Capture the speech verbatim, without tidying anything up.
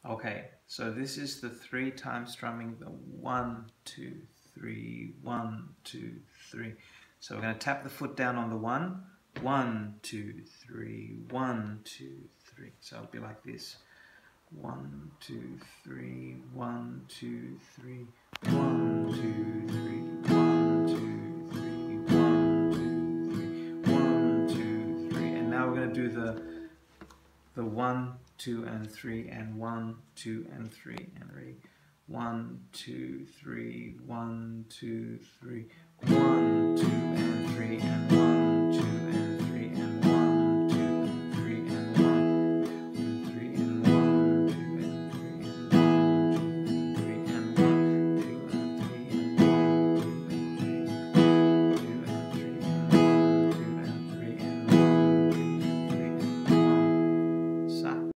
Okay, so this is the three time strumming, the one, two, three, one, two, three. So we're going to tap the foot down on the one, one, two, three, one, two, three. So it'll be like this. One, two, three, one, two, three, one, two, three, one, two, three, one, two, three, one, two, three. And now we're going to do the the one, two, and three, and one, two, and three, and three. One, two, three, one, two, three, one, two, and three, and one.